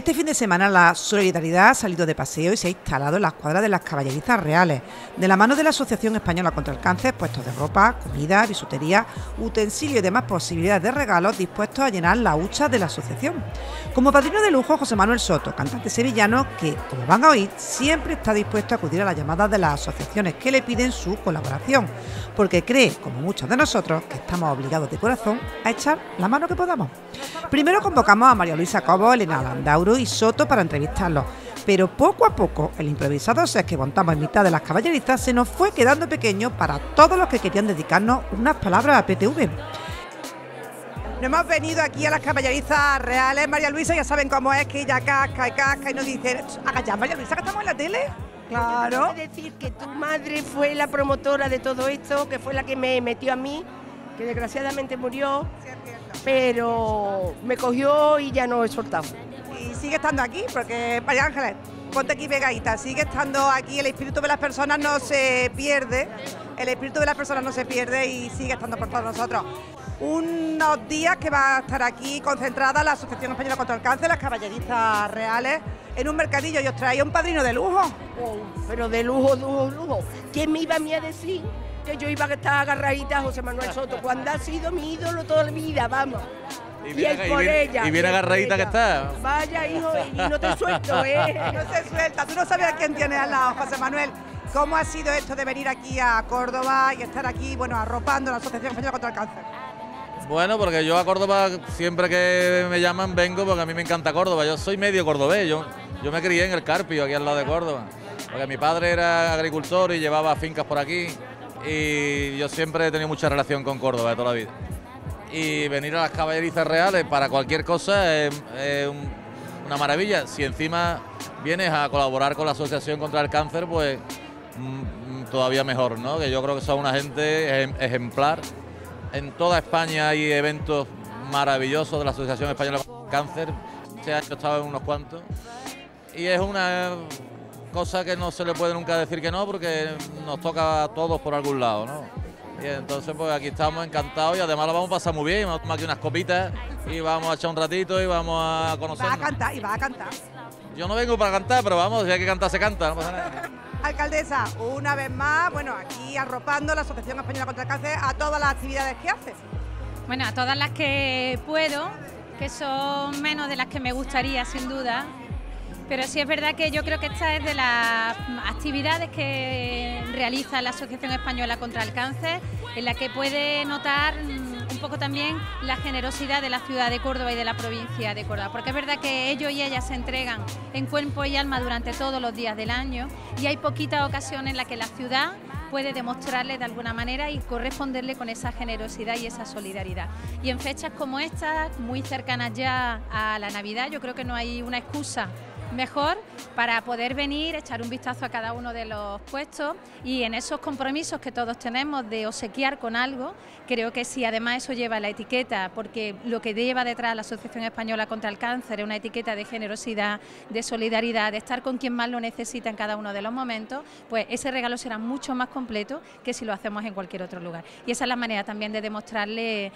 Este fin de semana la solidaridad ha salido de paseo y se ha instalado en las cuadras de las Caballerizas Reales. De la mano de la Asociación Española contra el Cáncer, puestos de ropa, comida, bisutería, utensilios y demás posibilidades de regalos dispuestos a llenar la hucha de la asociación. Como padrino de lujo, José Manuel Soto, cantante sevillano que, como van a oír, siempre está dispuesto a acudir a las llamadas de las asociaciones que le piden su colaboración, porque cree, como muchos de nosotros, que estamos obligados de corazón a echar la mano que podamos. Primero convocamos a María Luisa Cobo, Elena Landauro y Soto para entrevistarlos, pero poco a poco el improvisado set que montamos en mitad de las caballerizas se nos fue quedando pequeño para todos los que querían dedicarnos unas palabras a PTV. Hemos venido aquí a las caballerizas reales, María Luisa, ya saben cómo es, que ella casca y nos dice, haga ya, María Luisa, que estamos en la tele. Claro. Quiero decir que tu madre fue la promotora de todo esto, que fue la que me metió a mí, que desgraciadamente murió, pero me cogió y ya no he soltado. Y sigue estando aquí, porque María Ángeles, ponte aquí pegadita, sigue estando aquí, el espíritu de las personas no se pierde, y sigue estando por todos nosotros. Unos días que va a estar aquí concentrada la Asociación Española contra el Cáncer, las caballerizas reales, en un mercadillo, y os traía un padrino de lujo. Oh, pero de lujo, lujo. ¿Quién me iba a mí a decir que yo iba a estar agarradita a José Manuel Soto, cuando ha sido mi ídolo toda la vida, vamos? Y bien agarradita que está. Vaya, hijo, y no te suelto, ¿eh? No se suelta, tú no sabes a quién tienes al lado, José Manuel. ¿Cómo ha sido esto de venir aquí a Córdoba y estar aquí, bueno, arropando a la Asociación Española contra el Cáncer? Bueno, porque yo a Córdoba siempre que me llaman vengo, porque a mí me encanta Córdoba. Yo soy medio cordobés, yo me crié en el Carpio, aquí al lado de Córdoba. Porque mi padre era agricultor y llevaba fincas por aquí, y yo siempre he tenido mucha relación con Córdoba de toda la vida. Y venir a las caballerizas reales para cualquier cosa es una maravilla. Si encima vienes a colaborar con la Asociación contra el Cáncer, pues todavía mejor, ¿no? Que yo creo que son una gente ejemplar. En toda España hay eventos maravillosos de la Asociación Española contra el Cáncer. Este año he estado en unos cuantos. Y es una cosa que no se le puede nunca decir que no, porque nos toca a todos por algún lado, ¿no? Y entonces pues aquí estamos encantados y además lo vamos a pasar muy bien. Vamos a tomar aquí unas copitas y vamos a echar un ratito y vamos a conocernos. Y va a cantar. Yo no vengo para cantar, pero vamos, si hay que cantar, se canta, no pasa nada. Alcaldesa, una vez más, bueno, aquí arropando la Asociación Española contra el Cáncer a todas las actividades que hace. Bueno, a todas las que puedo, que son menos de las que me gustaría, sin duda. Pero sí es verdad que yo creo que esta es de las actividades que realiza la Asociación Española contra el Cáncer, en la que puede notar un poco también la generosidad de la ciudad de Córdoba y de la provincia de Córdoba, porque es verdad que ellos y ellas se entregan en cuerpo y alma durante todos los días del año, y hay poquitas ocasiones en las que la ciudad puede demostrarle de alguna manera y corresponderle con esa generosidad y esa solidaridad. Y en fechas como estas, muy cercanas ya a la Navidad, yo creo que no hay una excusa mejor para poder venir, echar un vistazo a cada uno de los puestos, y en esos compromisos que todos tenemos de obsequiar con algo, creo que si además eso lleva la etiqueta, porque lo que lleva detrás la Asociación Española contra el Cáncer es una etiqueta de generosidad, de solidaridad, de estar con quien más lo necesita en cada uno de los momentos, pues ese regalo será mucho más completo que si lo hacemos en cualquier otro lugar. Y esa es la manera también de demostrarle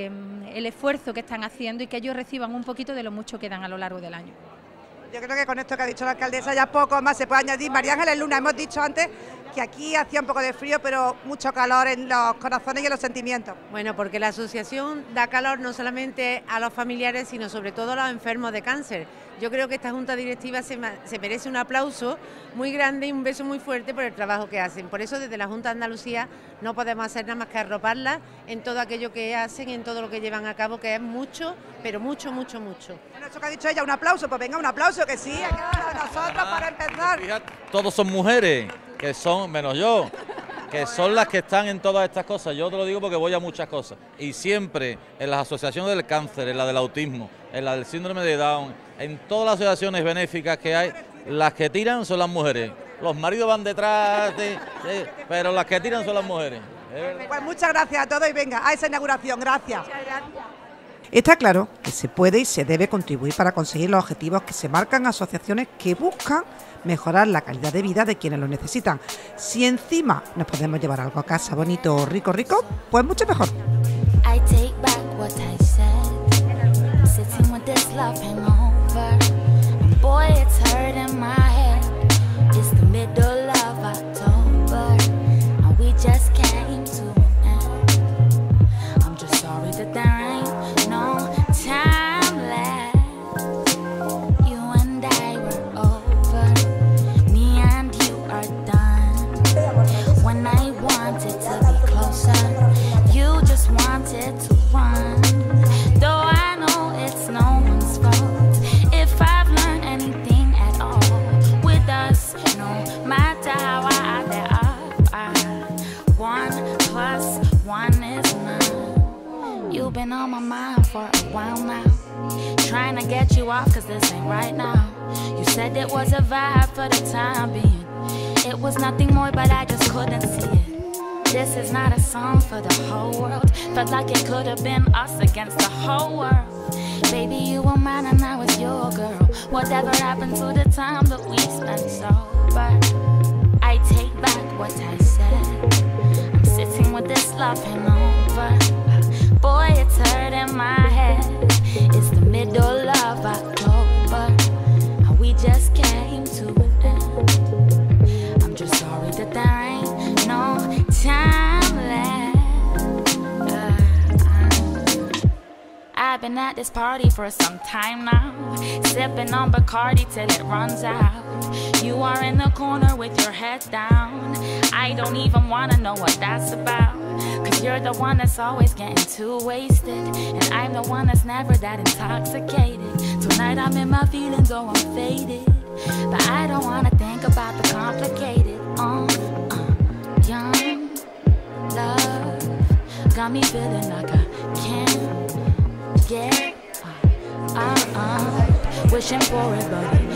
el esfuerzo que están haciendo y que ellos reciban un poquito de lo mucho que dan a lo largo del año. Yo creo que con esto que ha dicho la alcaldesa ya poco más se puede añadir. María Ángeles Luna, hemos dicho antes que aquí hacía un poco de frío, pero mucho calor en los corazones y en los sentimientos. Bueno, porque la asociación da calor no solamente a los familiares, sino sobre todo a los enfermos de cáncer. Yo creo que esta junta directiva se merece un aplauso muy grande y un beso muy fuerte por el trabajo que hacen. Por eso desde la Junta de Andalucía no podemos hacer nada más que arroparla en todo aquello que hacen, en todo lo que llevan a cabo, que es mucho, pero mucho, mucho, mucho. Bueno, eso que ha dicho ella, un aplauso, pues venga, un aplauso, que sí, aquí a nosotros para empezar. Fíjate, todos son mujeres, que son, menos yo, que son las que están en todas estas cosas. Yo te lo digo porque voy a muchas cosas. Y siempre en las asociaciones del cáncer, en la del autismo, en la del síndrome de Down, en todas las asociaciones benéficas que hay, las que tiran son las mujeres. Los maridos van detrás, pero las que tiran son las mujeres. Pues muchas gracias a todos y venga, a esa inauguración, gracias. Está claro que se puede y se debe contribuir para conseguir los objetivos que se marcan asociaciones que buscan mejorar la calidad de vida de quienes lo necesitan. Si encima nos podemos llevar algo a casa bonito, rico, pues mucho mejor. I take back what I said. Sitting with this love hangover. trying to get you off, cause this ain't right now. You said it was a vibe for the time being. It was nothing more, but I just couldn't see it. This is not a song for the whole world. Felt like it could have been us against the whole world. Baby, you were mine and I was your girl. Whatever happened to the time that we spent sober? I take back what I said. I'm sitting with this love hangover. Boy, it's hurting my head. It's the middle of October, and we just came to an end. I'm just sorry that there ain't no time left. I've been at this party for some time now, sipping on Bacardi till it runs out. You are in the corner with your head down. I don't even wanna know what that's about, cause you're the one that's always getting too wasted, and I'm the one that's never that intoxicated. Tonight I'm in my feelings, oh I'm faded, but I don't wanna think about the complicated. Young love got me feeling like I can't get wishing for it, but